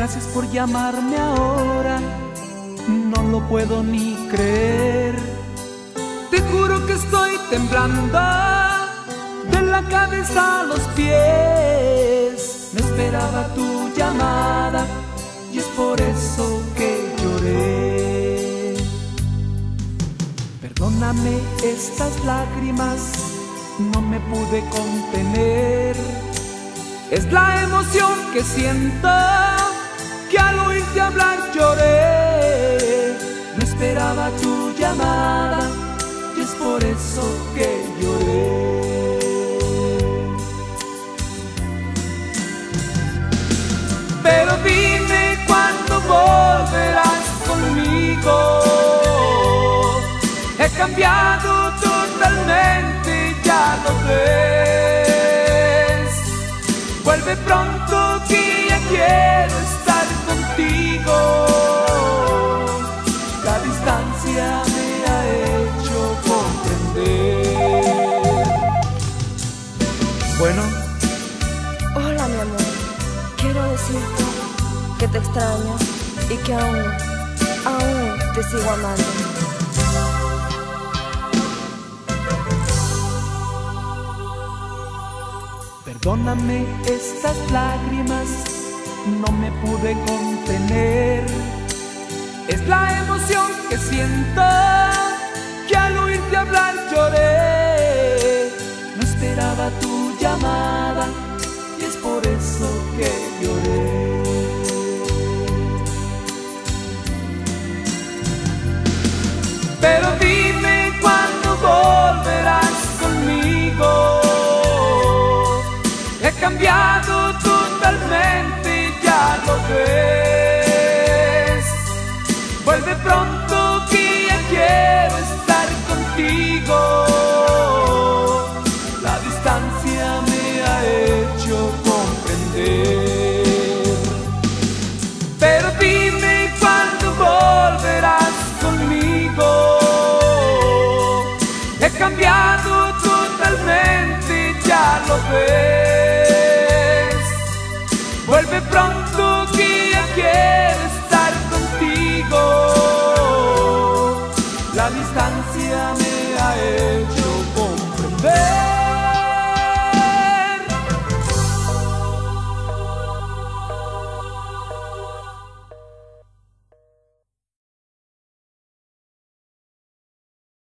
Gracias por llamarme ahora, no lo puedo ni creer. Te juro que estoy temblando de la cabeza a los pies. No esperaba tu llamada y es por eso que lloré. Perdóname estas lágrimas, no me pude contener. Es la emoción que siento, que al oírte hablar lloré. No esperaba tu llamada y es por eso que lloré. Pero dime cuándo volverás conmigo. He cambiado totalmente, ya lo ves. Vuelve pronto que ya quiero estar contigo. La distancia me ha hecho comprender. Bueno. Hola, mi amor. Quiero decirte que te extraño y que aún te sigo amando. Perdóname estas lágrimas, no me pude contener. Es la emoción que siento, que al oírte hablar lloré. No esperaba tu llamada y es por eso que lloré. Pero dime cuándo volverás conmigo. He cambiado totalmente, ya lo ves. Vuelve pronto que ya quiero estar contigo. La distancia me ha hecho comprender. Pero dime cuándo volverás conmigo. He cambiado totalmente, ya lo ves. Vuelve pronto que ya quiero